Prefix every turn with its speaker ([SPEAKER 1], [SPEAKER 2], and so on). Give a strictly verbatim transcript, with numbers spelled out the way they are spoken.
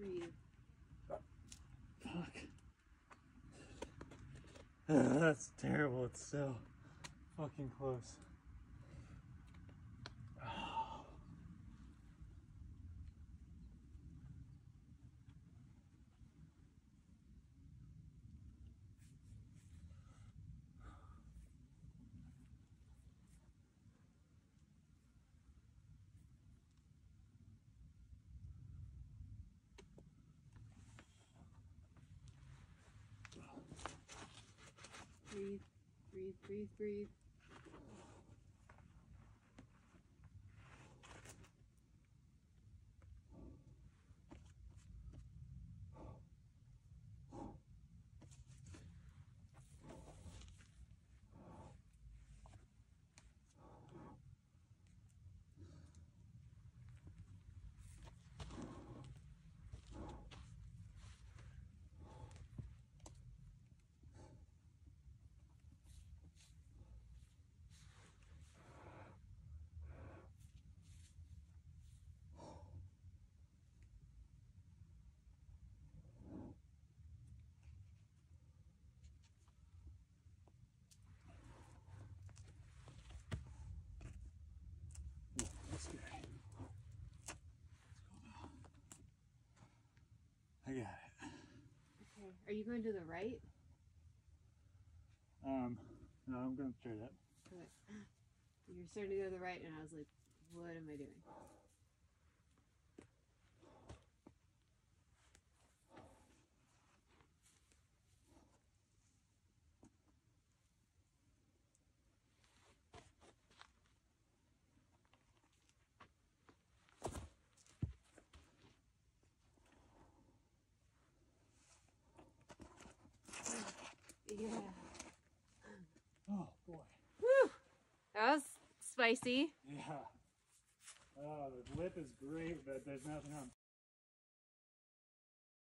[SPEAKER 1] Breathe.
[SPEAKER 2] Fuck. Uh, that's terrible. It's so fucking close. Oh.
[SPEAKER 1] Breathe, breathe, breathe, breathe.
[SPEAKER 2] That's scary. I got it.
[SPEAKER 1] Okay. Are you going to the right?
[SPEAKER 2] Um, no, I'm going straight up.
[SPEAKER 1] Good. You're starting to go to the right, and I was like, what am I doing? Yeah.
[SPEAKER 2] Oh boy.
[SPEAKER 1] Woo! That was spicy.
[SPEAKER 2] Yeah. Oh, the lip is great, but there's nothing on